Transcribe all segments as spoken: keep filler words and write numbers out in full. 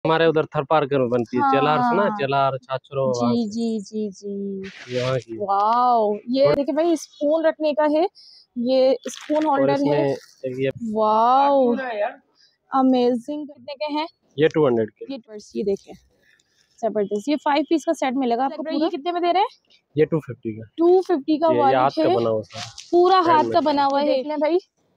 हमारे उधर थर पार्क में बनती है। हाँ, चेलार सुना है? चेलार छाछरो जी जी जी जी यहाँ की। वाओ, ये देखिए भाई स्पून रखने का है, ये स्पून होल्डर है। ये वाओ अमेजिंग। कितने के हैं ये टू हंड्रेड के। ये पर्स, ये देखिए जबरदस्त। ये फाइव पीस का सेट मिलेगा आपको पूरा। ये कितने में दे रहे हैं? ये टू फिफ्टी का। टू फिफ्टी का ये हाथ वॉलेट का है, बना हुआ सारा, पूरा हाथ का बना हुआ है। देख लें भाई,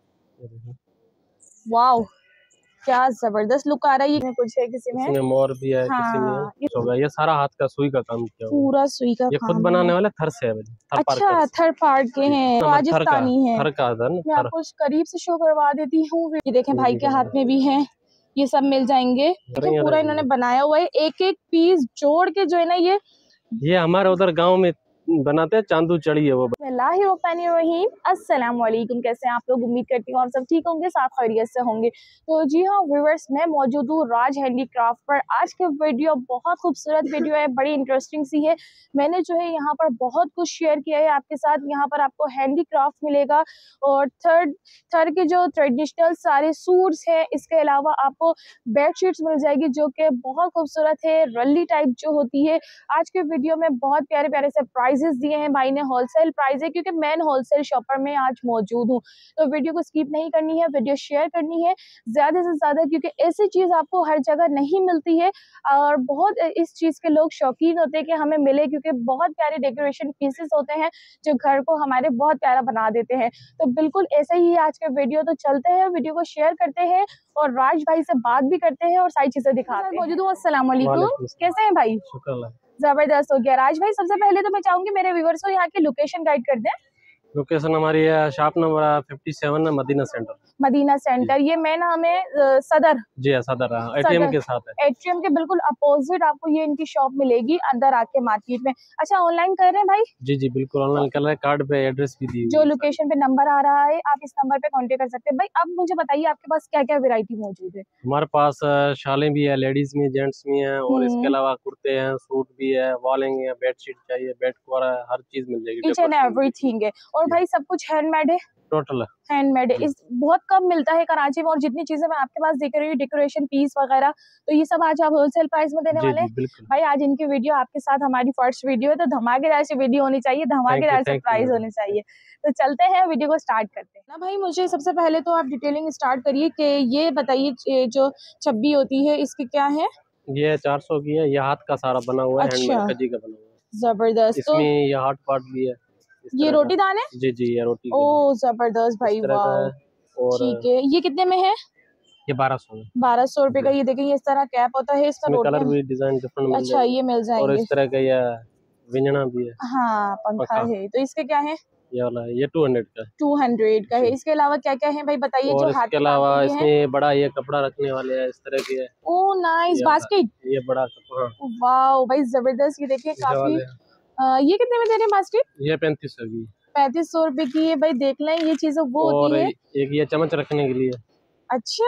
वाओ क्या जबरदस्त लुक आ रहा है। ये कुछ है किसी में, इसमें मोर भी है, हाँ, किसी में ये, होगा। ये सारा हाथ का सुई का काम किया हुआ है। पूरा सुई का ये काम खुद है। बनाने वाले थर से है। थर अच्छा थर्ड पार्ट के हैं, राजस्थानी है। थर का थर मैं आपको करीब से शो करवा देती हूँ। ये देखें भाई के हाथ में भी है, ये सब मिल जाएंगे। देखिए पूरा इन्होंने बनाया हुआ है, एक एक पीस जोड़ के जो है ना, ये ये हमारे उधर गांव में बनाते हैं। चांदू चढ़ी है वो। बिस्मिल्लाहिर्रहमानिर्रहीम, अस्सलाम वालेकुम। कैसे हैं आप लोग? उम्मीद करती हूँ आप सब ठीक होंगे, साथ खैरियत से होंगे। तो जी हाँ व्यूअर्स, मैं मौजूद हूँ राज हैंडीक्राफ्ट पर। आज के वीडियो बहुत खूबसूरत वीडियो है, बड़ी इंटरेस्टिंग सी है। मैंने जो है यहाँ पर बहुत कुछ शेयर किया है आपके साथ। यहाँ पर आपको हैंडीक्राफ्ट मिलेगा और थर्ड थर के जो ट्रेडिशनल सारे सूट्स हैं, इसके अलावा आपको बेडशीट्स मिल जाएगी जो कि बहुत खूबसूरत है, रल्ली टाइप जो होती है। आज के वीडियो में बहुत प्यारे प्यारे से प्राइजेस दिए हैं भाई ने, होलसेल प्राइस है क्योंकि मैं होलसेल शॉपर में आज मौजूद हूँ। तो वीडियो को स्किप नहीं करनी है, वीडियो शेयर करनी है ज्यादा से ज्यादा, क्योंकि ऐसी चीज आपको हर जगह नहीं मिलती है और बहुत इस चीज के लोग शौकीन होते हैं कि हमें मिले, क्योंकि बहुत प्यारे डेकोरेशन पीसेस होते हैं जो घर को हमारे बहुत प्यारा बना देते हैं। तो बिल्कुल ऐसे ही आज के वीडियो। तो चलते हैं, वीडियो को शेयर करते हैं और राज भाई से बात भी करते हैं और सारी चीजें दिखाते हैं। मौजूद हूँ। अस्सलाम वालेकुम, कैसे हैं भाई? शुक्र। जबरदस्त हो गया। राज भाई सबसे पहले तो मैं चाहूंगी मेरे व्यूअर्स को यहाँ की लोकेशन गाइड कर दें। लोकेशन हमारी है शॉप नंबर फिफ्टी सेवन है, मदीना सेंटर। मदीना सेंटर, ये मेन हमें सदर जी है, सदर एटीएम के साथ है। एटीएम के बिल्कुल अपोजिट आपको ये इनकी शॉप मिलेगी अंदर आके मार्केट में। अच्छा ऑनलाइन कर रहे हैं भाई? जी जी बिल्कुल ऑनलाइन कर रहे हैं। कार्ड पे एड्रेस भी दी, जो लोकेशन पे नंबर आ रहा है आप इस नंबर पे कांटेक्ट कर सकते हैं। भाई अब मुझे बताइए आपके पास क्या क्या वैरायटी मौजूद है? हमारे पास शालें भी है, लेडीज में, जेंट्स में है, और इसके अलावा कुर्ते हैं, सूट भी है, वॉलिंग है, बेडशीट चाहिए, बेड कवर है, हर चीज मिल जाएगी। ईच एंड एवरीथिंग है। और भाई सब कुछ हैंडमेड है? टोटल हैंडमेड है। इस बहुत कम मिलता है कराची में, और जितनी चीजें मैं आपके पास देख रही हूँ डेकोरेशन पीस वगैरह, तो ये सब आज आप होलसेल प्राइस में देने वाले हैं। भाई आज इनकी वीडियो आपके साथ हमारी फर्स्ट वीडियो है, तो धमाकेदार सी वीडियो होनी चाहिए, धमाकेदार से प्राइस होने चाहिए। तो चलते हैं वीडियो को स्टार्ट करते हैं ना भाई। मुझे सबसे पहले तो आप डिटेलिंग स्टार्ट करिए कि ये बताइए जो छब्बी होती है इसकी क्या है? ये चार सौ की है। ये हाथ का सारा बना हुआ है, हैंडमेड कजी का बना हुआ है। जबरदस्त। इसमें ये हार्ड पार्ट भी है। ये रोटी दान है? जी जी ये रोटी। ओह जबरदस्त भाई, वाह। ठीक है, ये कितने में है? ये बारह सौ में। बारह सौ रुपए का। ये देखिए इस तरह कैप होता है, इसका कलर भी डिजाइन डिफरेंट। अच्छा ये मिल जाएंगे। और इस तरह का ये विंजना भी है। हाँ पंखा है। तो इसके क्या है? ये वाला ये टू हंड्रेड का। टू हंड्रेड का है। इसके अलावा क्या क्या है भाई बताइए? जो हाथ के अलावा इसमें बड़ा ये कपड़ा रखने वाले है, इस तरह के है। Oh nice, basket. ये बड़ा कपड़ा, वाओ भाई जबरदस्त। ये देखिए काफी। आ, ये कितने में दे रहे हैं बास्केट? ये पैंतीस सौ की। पैंतीस सौ रुपए की है भाई। देख लें ये चीजें वो होती है। एक ये चम्मच रखने के लिए। अच्छा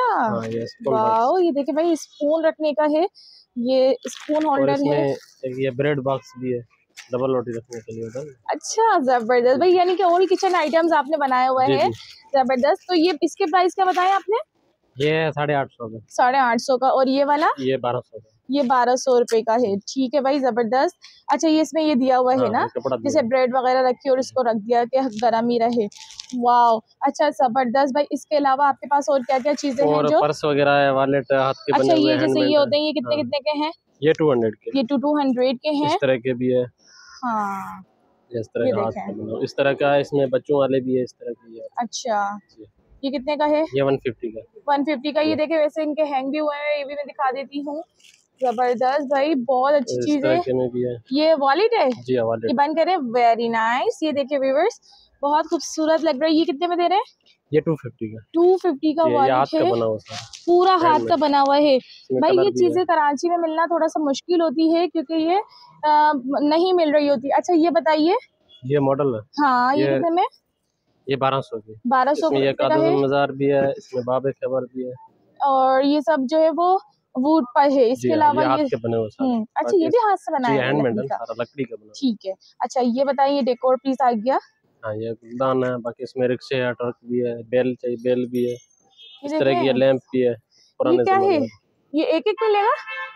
वाओ, ये देखिए भाई स्पून रखने का है, ये स्पून होल्डर है। एक ये ब्रेड बॉक्स भी है, डबल रोटी रखने के लिए। अच्छा जबरदस्त भाई, यानी कि ऑल किचन आइटम्स आपने बनाया हुआ है। जबरदस्त। तो ये इसके प्राइस क्या बताया आपने? ये साढ़े आठ सौ का। साढ़े आठ सौ का। और ये वाला? ये बारह सौ का। ये बारह सौ रुपए का है। ठीक है भाई जबरदस्त। अच्छा ये इसमें ये दिया हुआ है ना, जैसे ब्रेड वगैरह रखी और इसको रख दिया कि गर्म ही रहे। वाओ अच्छा जबरदस्त भाई। इसके अलावा आपके पास और क्या क्या चीजें हैं? जो पर्स वगैरह है, वॉलेट हाथ के बने हुए हैं। अच्छा ये जैसे ये होते हैं, ये कितने कितने के हैं? ये टू हंड्रेड के। ये टू टू हंड्रेड के हैं। इस तरह के भी है। हाँ इस तरह का हाथ का बना, इस तरह का। इसमें बच्चों वाले भी है, इस तरह की है। अच्छा ये कितने का है? ये वन फिफ्टी का। वन फिफ्टी का। ये देखे वैसे इनके हैंग भी हुए हैं, ये भी मैं दिखा देती हूँ। जबरदस्त भाई, बहुत अच्छी चीज है। ये वॉलेट है जी, वॉलेट। ये बंद करें, वेरी नाइस। ये देखिए व्यूअर्स बहुत खूबसूरत लग रहा है। ये कितने में दे रहे हैं? ये टू फिफ्टी का। टू फिफ्टी का वॉलेट है, पूरा हाथ का बना हुआ है। भाई ये चीजें कराची में मिलना थोड़ा सा मुश्किल होती है क्योंकि ये आ, नहीं मिल रही होती। अच्छा ये बताइए, ये मॉडल है। हाँ ये कितने में? ये बारह सौ की। बारह सौ का है। मजार भी है इसमें, बाबे खबर भी है। और ये सब जो है वो वुड पर है। इसके अलावा ये, ये बने हुए। अच्छा ये भी हाथ से बनाया है, लकड़ी का बना। ठीक है। अच्छा ये बताइए, डेकोर पीस आ गया। हाँ ये दान है। बाकी इसमें रिक्शे है, ट्रक भी है, बेल चाहिए बेल भी है, इस तरह की लैंप भी है। ये क्या है? ये एक एक मिलेगा?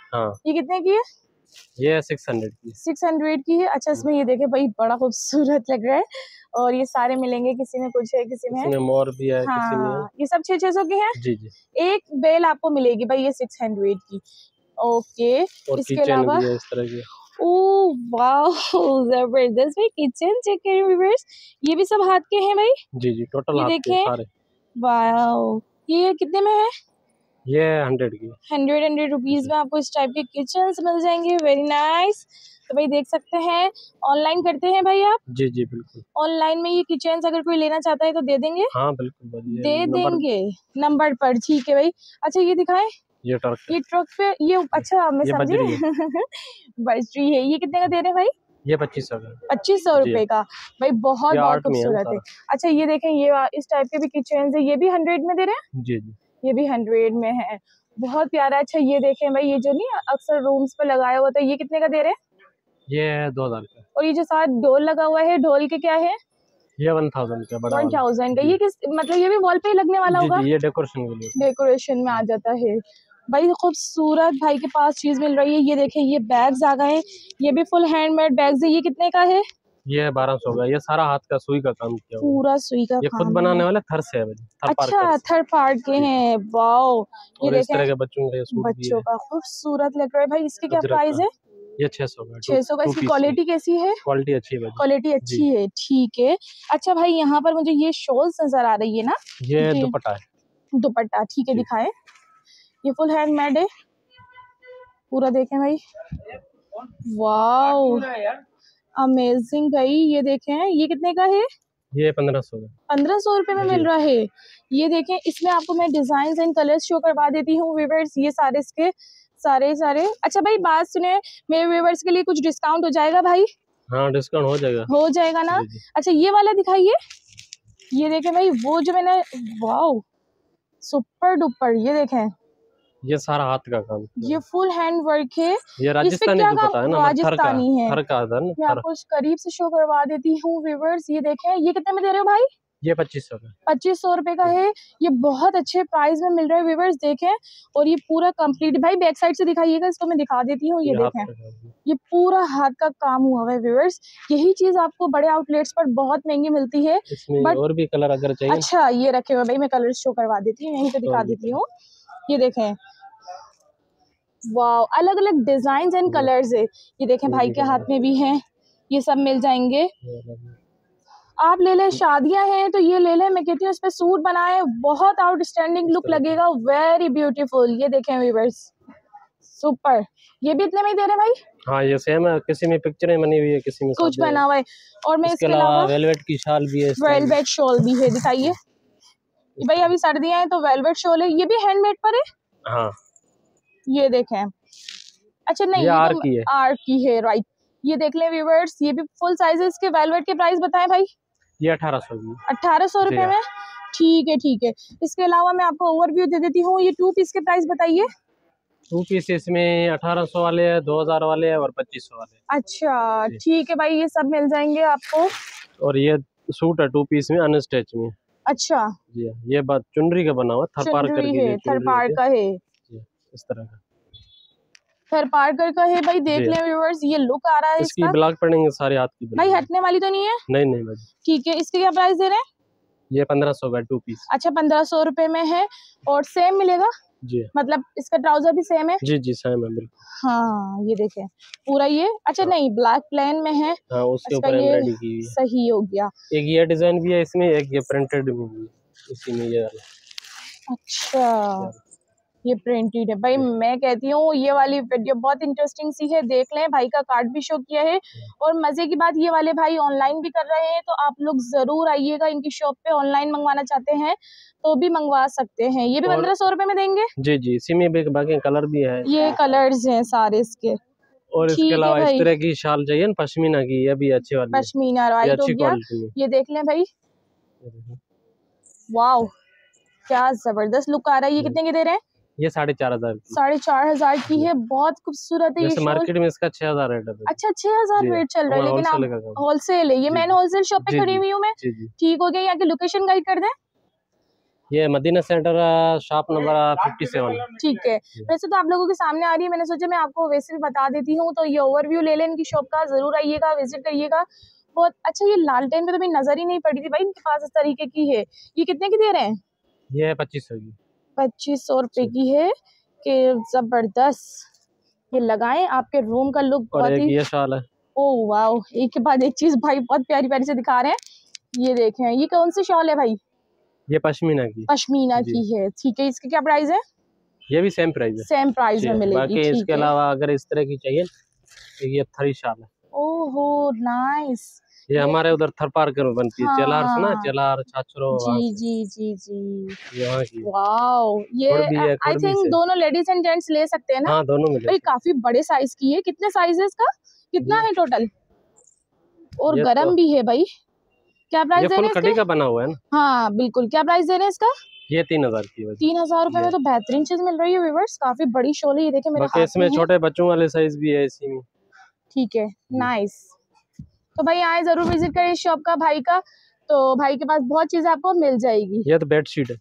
हाँ। ये कितने की है? ये सिक्स हंड्रेड की सिक्स हंड्रेड की है। अच्छा, इसमें ये देखे भाई बड़ा खूबसूरत लग रहा है और ये सारे मिलेंगे, किसी में कुछ है किसी में, किसी में मोर भी है, हाँ, किसी में है। ये सब छह छह सौ के हैं। जी जी। एक बेल आपको मिलेगी भाई ये सिक्स हंड्रेड की। ओके, इसके अलावा इस तरह की। ओह वाह, जबरदस्त भाई किचन चेक करिए व्यूअर्स, ये भी सब हाथ के हैं भाई। जी जी, टोटल ये हाथ के सारे। वाह, ये कितने में है? ये हंड्रेड की। हंड्रेड हंड्रेड रुपीज में आपको इस टाइप के किचन मिल जाएंगे। Very nice. तो भाई देख सकते हैं, ऑनलाइन करते हैं भाई आप? जी जी बिल्कुल। ऑनलाइन में ये किचन अगर कोई लेना चाहता है तो दे देंगे? हाँ बिल्कुल, दे देंगे नंबर पर। ठीक है भाई। अच्छा, ये दिखाएं, ये ट्रक ये ट्रक पे ये, अच्छा मैं समझी बजरी है। ये कितने का दे रहे हैं भाई? ये पच्चीस सौ का। पच्चीस सौ रुपए का भाई, बहुत बहुत खूबसूरत है। अच्छा, ये देखें, ये इस टाइप के भी किचन है, ये भी हंड्रेड में दे रहे हैं। जी जी, ये भी हंड्रेड में है, बहुत प्यारा। अच्छा, ये देखें भाई, ये जो नहीं अक्सर रूम्स पे लगाया हुआ था, ये कितने का दे रहे हैं? ये दो हजार का। और ये जो साथ ढोल लगा हुआ है, ढोल के क्या है? ये वन थाउजेंड का, बड़ा वन थाउजेंड का। ये किस मतलब, ये भी वॉल पे ही लगने वाला होगा? ये डेकोरेशन के लिए, डेकोरेशन में आ जाता है भाई। खूबसूरत भाई के पास चीज मिल रही है। ये देखें, ये बैग्स आ गए, ये भी फुल हैंडमेड बैग्स है। ये कितने का है? ये बारह सौ का। ये सारा हाथ का सुई का काम किया हुआ, पूरा सुई का ये काम खुद बनाने वाले थर से है। अच्छा, थर्ड पार्ट के हैं। वाओ, ये और इस तरह के बच्चों के सूट बच्चों का खूबसूरत लग रहा है भाई। इसके क्या प्राइस है? ये छह सौ का। छह सौ का। इसकी क्वालिटी कैसी है? क्वालिटी अच्छी है, क्वालिटी अच्छी है। ठीक है। अच्छा भाई, यहाँ पर मुझे ये शॉल्स नजर आ रही है ना, ये दुपट्टा है। दुपट्टा, ठीक है, दिखाएं। ये फुल हैंडमेड है पूरा, देखें भाई। वाओ, अमेजिंग भाई। ये देखें, ये कितने का है? ये पंद्रह सौ पंद्रह सौ रुपए में मिल रहा है। ये देखें, इसमें आपको मैं डिजाइन एंड कलर्स शो करवा देती हूँ व्यूअर्स, ये सारे इसके सारे सारे। अच्छा भाई, बात सुने, मेरे व्यूअर्स के लिए कुछ डिस्काउंट हो जाएगा भाई? हाँ, डिस्काउंट हो जाएगा। हो जाएगा ना? अच्छा, ये वाला दिखाइए। ये देखें भाई, वो जो मैंने, वाओ सुपर डुपर, ये देखें, ये सारा हाथ का काम, ये फुल हैंड वर्क है। ये राजस्थानी दुपट्टा है ना, राजस्थानी है। थर का है। मैं आपको करीब से शो करवा देती हूँ व्यूअर्स। ये देखें, ये कितने में दे रहे हो भाई? ये पच्चीस सौ का। पच्चीस सौ रुपए का है। ये बहुत अच्छे प्राइस में मिल रहा है व्यूअर्स, देखें। और ये पूरा कंप्लीट भाई, बैक साइड से दिखाइएगा, इसको मैं दिखा देती हूँ। ये देखें, ये पूरा हाथ का काम हुआ है व्यूअर्स। यही चीज आपको बड़े आउटलेट्स पर बहुत महंगी मिलती है। बट और भी कलर अगर चाहिए। अच्छा, ये रखे हुए भाई, मैं कलर शो करवा देती हूँ, यहीं पे दिखा देती हूँ। ये देखें, वाह, अलग अलग डिजाइन एंड कलर्स है। ये देखें, भाई के हाथ में भी हैं, ये सब मिल जाएंगे। आप ले लें, शादियां हैं तो ये ले लें। मैं कहती हूँ इस पे सूट बनाए, बहुत आउटस्टैंडिंग लुक लगेगा, वेरी ब्यूटीफुल। ये देखें व्यूअर्स, सुपर। ये भी इतने में ही दे रहे हैं भाई? हाँ, ये सेम है, किसी में पिक्चरें बनी हुई है, किसी में कुछ बना हुआ है। और मैं इसके अलावा वेलवेट की शाल भी है, वेलवेट शॉल भी है, दिखाइए भाई। अभी सर्दियां हैं तो वेलवेट शॉल है, ये भी हैंडमेड पर है। हाँ, ये देखें। अच्छा नहीं, ये आर की है, आर की है, राइट। ये देख लें व्यूअर्स, ये भी फुल साइज है। इसके वेलवेट के प्राइस बताएं भाई। ये अठारह सौ की। अठारह सौ रुपए में, ठीक है ठीक है। इसके अलावा मैं आपको ओवरव्यू दे देती हूँ। ये टू पीस के प्राइस बताइए। टू पीस इसमें अठारह सौ वाले हैं, दो हजार वाले हैं और पच्चीस सौ वाले। अच्छा ठीक है भाई, ये सब मिल जाएंगे आपको। और ये सूट है टू पीस में, अनस्टिच में। अच्छा जी, ये बात चुनरी का बना हुआ, थर पार्कर है, थर पार्कर का है, इस तरह का थर पार्कर का है भाई। देख लें व्यूअर्स, ये लुक आ रहा है इसकी। ब्लॉक पड़ेंगे सारे हाथ की भाई, हटने वाली तो नहीं है? नहीं नहीं भाई, ठीक है। इसके क्या प्राइस दे रहे हैं? ये पंद्रह सौ का टू पीस। अच्छा, पंद्रह सौ रुपए में है और सेम मिलेगा जी, मतलब इसका ट्राउजर भी सेम है? जी जी सेम है बिल्कुल। हाँ, ये देखें पूरा ये। अच्छा हाँ। नहीं, ब्लैक प्लेन में है। हाँ, उसके ऊपर एम्ब्रॉयडरी की हुई है। सही हो गया। एक ये डिजाइन भी है इसमें, एक ये प्रिंटेड भी है इसी में, ये वाला। अच्छा, ये प्रिंटेड है भाई। मैं कहती हूँ ये वाली वीडियो बहुत इंटरेस्टिंग सी है, देख लें। भाई का कार्ड भी शो किया है और मजे की बात, ये वाले भाई ऑनलाइन भी कर रहे हैं, तो आप लोग जरूर आइएगा इनकी शॉप पे। ऑनलाइन मंगवाना चाहते हैं तो भी मंगवा सकते हैं। ये भी पंद्रह सौ रुपए में देंगे? जी जी, इसी में भी बाकी कलर भी है, ये कलर्स हैं सारे इसके। और इसके अलावा इस तरह की शाल चाहिए ना, पश्मीना की, ये भी अच्छी वाली पश्मीना, राइट हो गया। ये देख लें भाई, वाओ क्या जबरदस्त लुक आ रहा है। ये कितने के दे रहे हैं? ये साढ़े चार हजार साढ़े चार हजार की है, बहुत खूबसूरत है। ये मार्केट में इसका छह हजार रेट है। अच्छा, छह हजार रेट चल रहा है, लेकिन आप होलसेल है। ये मैंने होलसेल शॉप पे खड़ी हुई हूँ मैं। ठीक हो गया, यहाँ की लोकेशन गाइड कर दें। ये Madina centre shop number fifty seven. ठीक है, वैसे तो आप लोगों के सामने आ रही है, मैंने सोचा मैं आपको वैसे भी बता देती हूँ। तो ये ओवरव्यू ले लें इनकी शॉप का, जरूर आइएगा, विजिट करिएगा। बहुत अच्छा। ये लालटेन पे तो मेरी नजर ही नहीं पड़ी थी भाई इनके पास इस तरीके की है। ये कितने की दे रहे हैं? ये पच्चीस सौ की पच्चीस सौ रुपए की है। कि जबरदस्त। ये लगाएं, आपके रूम का लुक बहुत ही। ये शाल है। ओह वाओ, एक के बाद एक चीज भाई बहुत प्यारी प्यारी से दिखा रहे हैं। ये देखें, ये कौन सी शॉल है भाई? ये पश्मीना की। पश्मीना की है, ठीक है। इसकी क्या प्राइस है? ये भी सेम प्राइस है। सेम प्राइस में मिलेगी। बाकी इसके अलावा अगर इस तरह की चाहिए तो ये थरी शाल है। ओहो नाइस। ये हमारे उधर थर पार्कर में बनती है। हाँ। चेलार से ना, चेलार छाछरो। जी जी जी जी। यहाँ की। वाओ, ये आई थिंक दोनों लेडीज एंड जेंट्स ले सकते हैं ना? हाँ, दोनों मिले। काफी बड़े साइज की है। कितने साइज है इसका? कितना है टोटल? और गरम तो... भी है भाई। क्या प्राइस दे रहे हैं? कड़ी का बना हुआ है ना? हाँ बिल्कुल। क्या प्राइस दे रहे हैं इसका? ये तीन हजार की। तीन हजार रूपए में तो बेहतरीन चीज मिल रही है व्यूअर्स। काफी बड़ी शॉल है ये, देखे मेरे हाथ इसमें छोटे बच्चों वाले साइज भी है इसी में। ठीक है, नाइस। तो भाई आए, जरूर विजिट करें इस शॉप का, भाई का। तो भाई के पास बहुत चीजें आपको मिल जाएगी। ये तो बेडशीट है।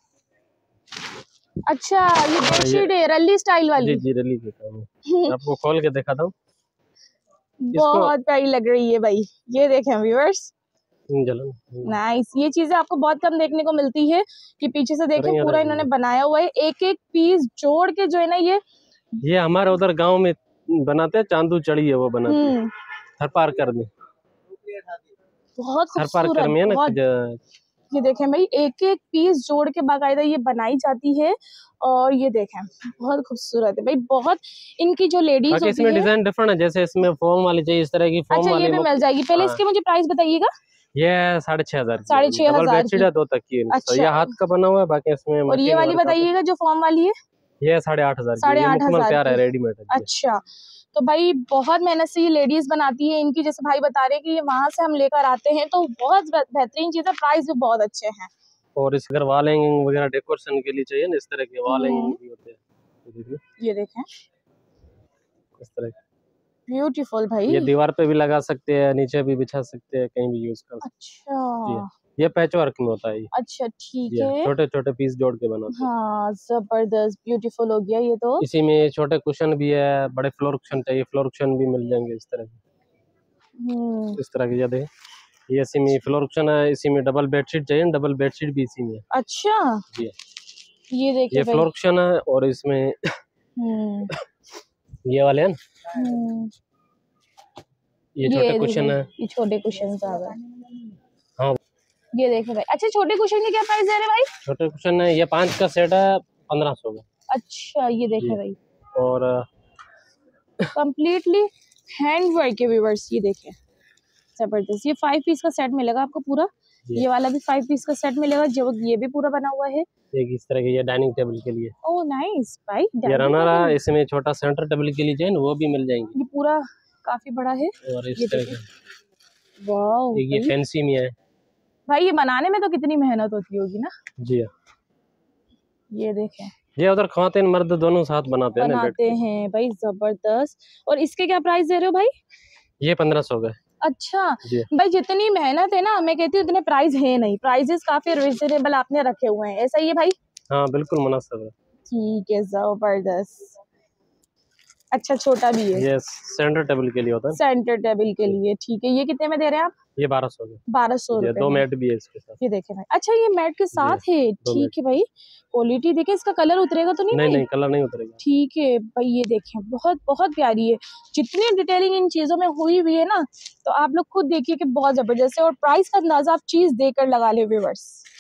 अच्छा, ये बेडशीट है रल्ली स्टाइल वाली। जी जी रल्ली देता आपको खोल के दिखाता हूँ। बहुत प्यारी लग रही है भाई, ये देखें व्यूअर्स। नाइस। ये चीजें आपको बहुत कम देखने को मिलती है कि पीछे से देखें पूरा इन्होंने बनाया हुआ है, एक एक पीस जोड़ के जो है ना। ये ये हमारे उधर गांव में बनाते हैं, चांदू चढ़ी है वो बनाते हैं थर पार्कर में। बहुत खूबसूरत में ना। ये देखें भाई, एक एक पीस जोड़ के बाकायदा ये बनाई जाती है। और ये देखें बहुत खूबसूरत है भाई, बहुत। इनकी जो लेडीज होती इसमें डिजाइन डिफरेंट है, जैसे इसमें फॉर्म वाली चाहिए इस तरह की फॉर्म अच्छा, वाली ये भी मिल जाएगी। पहले इसके मुझे प्राइस बताइएगा। ये साढ़े छह हजार साढ़े छह हजार दो तक की। अच्छा। ये हाथ का बना हुआ है, बाकी इसमें। और ये वाली बताइएगा जो फॉर्म वाली है? ये साढ़े आठ हजार साढ़े आठ हजार है, रेडीमेड। अच्छा, तो भाई बहुत मेहनत से ये लेडीज बनाती है इनकी। जैसे भाई बता रहे हैं कि ये वहां से हम लेकर आते हैं, तो बहुत बेहतरीन चीज है, प्राइस भी बहुत अच्छे हैं। और इस अगर वॉल हैंगिंग वगैरह डेकोरेशन के लिए चाहिए ना, इस तरह के वॉल हैंगिंग भी होते हैं। ये देखें इस तरह ब्यूटीफुल भाई। ये दीवार पे भी लगा सकते हैं, नीचे भी बिछा सकते हैं, कहीं भी यूज कर सकते हैं। अच्छा, ये पैच वर्क में होता है। अच्छा ठीक है, छोटे छोटे पीस जोड़ के बनाते हैं। हाँ जबरदस्त, ब्यूटीफुल हो गया ये तो। इसी में छोटे कुशन भी है, बड़े फ्लोर कुशन चाहिए, फ्लोर कुशन भी मिल जाएंगे इस तरह के। इस तरह के ये ये इसी में फ्लोर कुशन है, इसी में डबल बेडशीट चाहिए, डबल बेडशीट भी इसी में। अच्छा जी, ये देखिए ये फ्लोर कुशन है। और इसमें ये वाले हैं, ये छोटे कुशन है। ये छोटे कुशन आ गए। हाँ ये देखे भाई। अच्छा, छोटे कुशन के क्या प्राइस दे रहे भाई? छोटे कुशन है, ये पांच का सेट है, पंद्रह सौ में। अच्छा, ये देखे भाई। और कंप्लीटली हैंड वर्क के व्यूअर्स, ये देखे जबरदस्त। ये फाइव पीस का सेट मिलेगा आपको पूरा। ये वाला भी फाइव पीस का सेट मिलेगा, जो ये भी पूरा बना हुआ है। एक इस तरह के ये डाइनिंग टेबल के लिए। ओह नाइस भाई। ये रनर, इसमें छोटा सेंटर टेबल के लिए चाहिए वो भी मिल जाएंगे। ये पूरा काफी बड़ा है। और इस तरह का वाओ, ये फैंसी में है भाई। ये बनाने में तो कितनी मेहनत होती होगी ना। जी। ये देखें, ये उधर ख्वातीन मर्द दोनों साथ बनाते हैं बनाते हैं भाई, जबरदस्त। और इसके क्या प्राइस दे रहे हो भाई? ये पंद्रह सौ का। अच्छा भाई, जितनी मेहनत है ना, मैं कहती हूँ उतने प्राइस है नहीं। प्राइसेस काफी रिजनेबल आपने रखे हुए हैं, ऐसा ही है भाई? हाँ बिल्कुल मुनासिब है। ठीक है, जबरदस्त। अच्छा, छोटा भी है। ये सेंटर टेबल के लिए होता है। सेंटर टेबल के लिए, ठीक है। ये कितने में दे रहे हैं आप? ये बारह सौ में। बारह सौ रुपए। दो मैट भी है इसके साथ। ये देखे भाई। अच्छा, ये मैट के साथ है, ठीक है भाई। क्वालिटी देखे, इसका कलर उतरेगा तो नहीं? नहीं नहीं, कलर नहीं उतरेगा। ठीक है भाई, ये देखें बहुत बहुत प्यारी है। जितनी डिटेलिंग इन चीजों में हुई हुई है ना, तो आप लोग खुद देखिए कि बहुत जबरदस्त है। और प्राइस का अंदाजा आप चीज देकर लगा ले व्यूअर्स।